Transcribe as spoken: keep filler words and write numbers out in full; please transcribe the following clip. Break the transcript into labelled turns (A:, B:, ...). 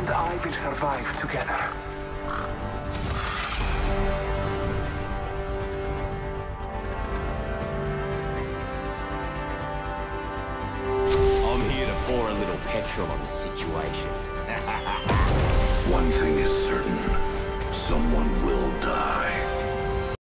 A: and I will survive together.
B: I'm here to pour a little petrol on the situation.
C: One thing is certain. Someone will die.